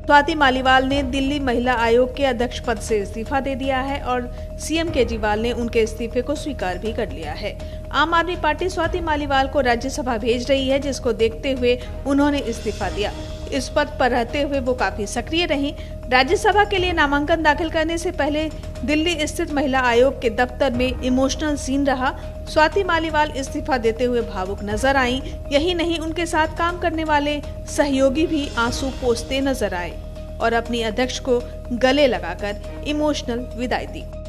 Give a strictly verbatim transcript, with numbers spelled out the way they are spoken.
स्वाति मालीवाल ने दिल्ली महिला आयोग के अध्यक्ष पद से इस्तीफा दे दिया है और सीएम केजरीवाल ने उनके इस्तीफे को स्वीकार भी कर लिया है। आम आदमी पार्टी स्वाति मालीवाल को राज्यसभा भेज रही है, जिसको देखते हुए उन्होंने इस्तीफा दिया। इस पद पर रहते हुए वो काफी सक्रिय रहीं। राज्यसभा के लिए नामांकन दाखिल करने से पहले दिल्ली स्थित महिला आयोग के दफ्तर में इमोशनल सीन रहा। स्वाति मालीवाल इस्तीफा देते हुए भावुक नजर आईं। यही नहीं, उनके साथ काम करने वाले सहयोगी भी आंसू पोंछते नजर आए और अपनी अध्यक्ष को गले लगाकर इमोशनल विदाई दी।